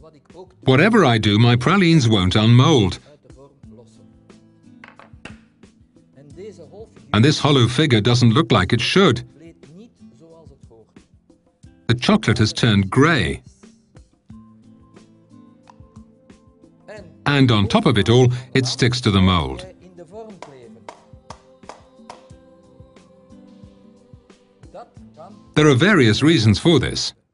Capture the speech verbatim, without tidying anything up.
Whatever I do, my pralines won't unmold. And this hollow figure doesn't look like it should. The chocolate has turned grey. And on top of it all, it sticks to the mold. There are various reasons for this.